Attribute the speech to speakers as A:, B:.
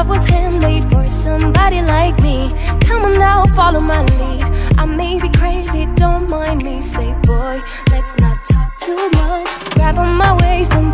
A: love was handmade for somebody like me. Come on now, follow my lead. I may be crazy, don't mind me. Say boy, let's not talk too much. Grab on my waist and